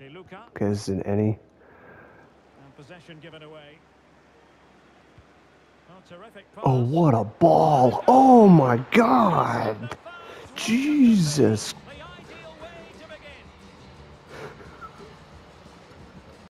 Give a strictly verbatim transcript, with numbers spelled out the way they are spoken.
Because in any. Possession given away. Oh, what a ball! Oh my God! Jesus